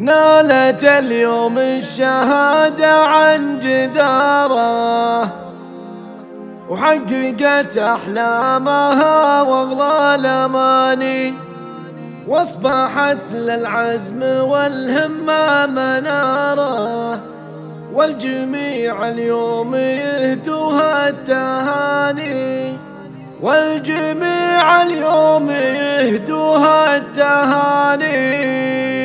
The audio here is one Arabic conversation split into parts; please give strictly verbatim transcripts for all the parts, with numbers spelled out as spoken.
نالت اليوم الشهادة عن جدارة، وحققت أحلامها واغلى الأماني، واصبحت للعزم والهمة منارة، والجميع اليوم يهدوها التهاني، والجميع اليوم يهدوها التهاني.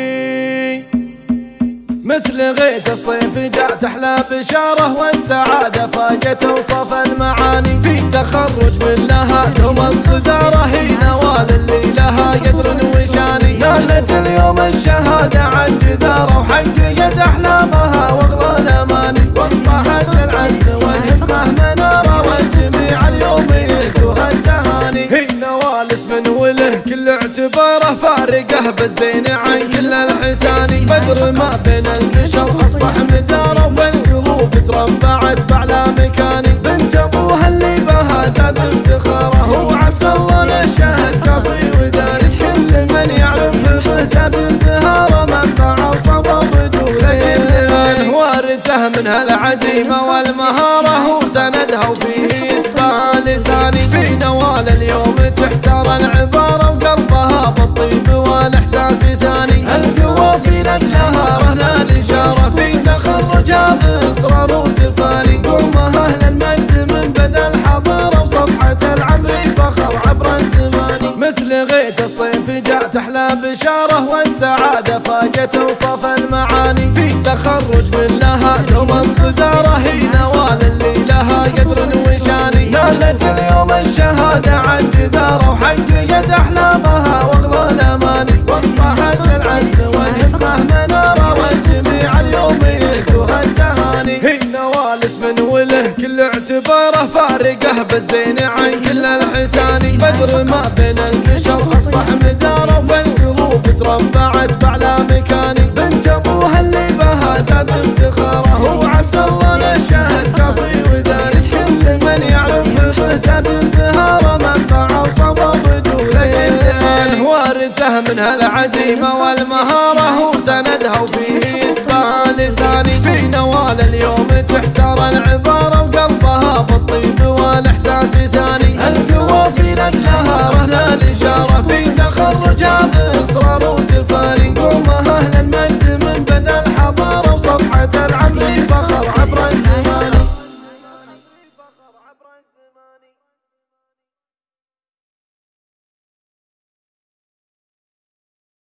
مثل غيث الصيف جاء تحلى بشاره، والسعادة فاقت اوصاف المعاني، في تخرج من لها يوم الصدارة، هي نوال اللي لها قدر وشاني، نالت اليوم الشهادة عن جدارة، وحققت احلامها واغلى الاماني، واصبحت للعزم والهمة منارة، والجميع اليوم يهدوها التهاني. هي نوال اسم وله كل اعتباره، فارقه بالزين عن كل الحساني، بدر ما بين البشر اصبح مداره، والقلوب تربعت باعلى مكاني، بنت ابوها اللي بها زاد افتخاره، وعبد الله للشهد قاصي وداني، كل من يعرف به زاد انبهاره، منفعه وصفى رجوله كل وارثه منها العزيمه والمهاره، وسندها وفيه يتبع لساني، في نوال اليوم تحتار العباره، وقلبها بالطيب والاحساس ثاني، القوى في نقلها رهن الاشاره، في تخرجها باصرار وتفاني، قومها اهل المجد من بدا الحضاره، وصفحه العمر فخر عبر الزمان. مثل غيث الصيف جاء تحلى بشاره، والسعاده فاقت اوصاف المعاني، في تخرج من لها يوم الصداره، هي نوال اللي لها قدر وشاني، نالت اليوم الشهاده عن جداره، وحققت احلامها واغلى الاماني، واصبحت للعزم والهمه مناره، والجميع اليوم يهدوها التهاني. هي نوال اسم وله كل اعتباره، فارقه بالزين عن كل الحساني، بدر ما بين البشر اصبح مداره، والقلوب تربعت باعلى مكاني، بنت ابوها اللي بها زاد افتخاره، وعبد الله للشهد قاصي وداني، كل من يعرف به زاد انبهاره، منفعه وصفى رجوله كل وارثه منها العزيمه والمهاره، وسندها وفيه يتبع لساني، في نوال اليوم تحتار العباره، وقلبها بالطيب والاحساس ثاني، القوى في نقلها رهن الاشاره، في تخرجها باصرار